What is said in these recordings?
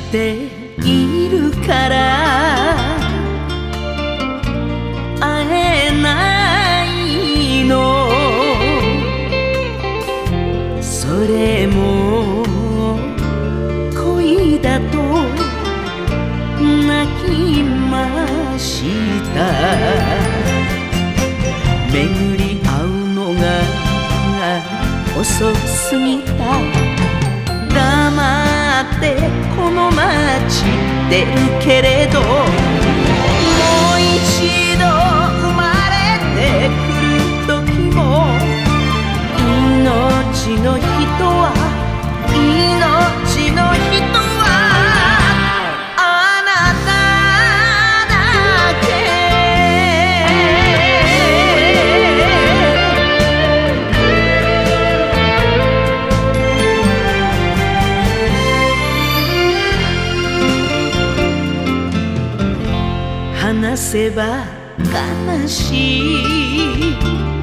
しているから会えないの。それも恋だと泣きました。巡り合うのが遅すぎた。黙ってこの街出るけれど、もう一度生まれてくる時も命の人は命の人はあなただけ。話せば悲しい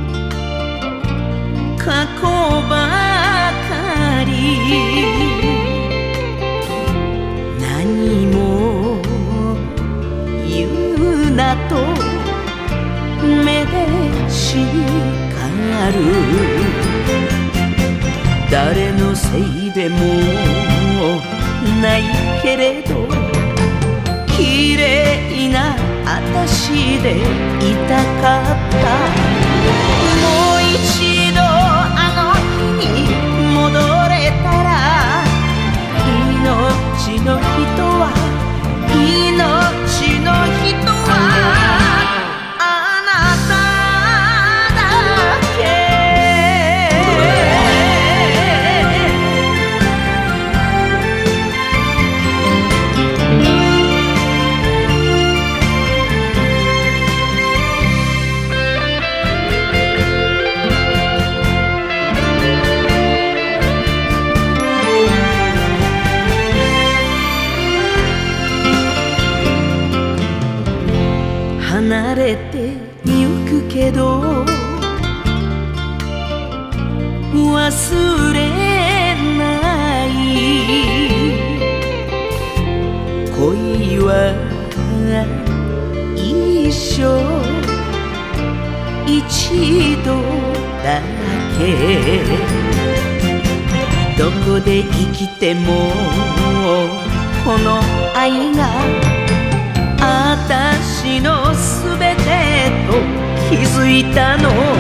過去ばかり。何も言うなと目で叱る。誰のせいでもないけれど、綺麗な私でいたかった。もう一度あの日に戻れたら、命の人は命の人はあなただけ。離れてゆくけど忘れない。恋は一生一度だけ。どこで生きてもこの愛が私のすべてと気づいたの。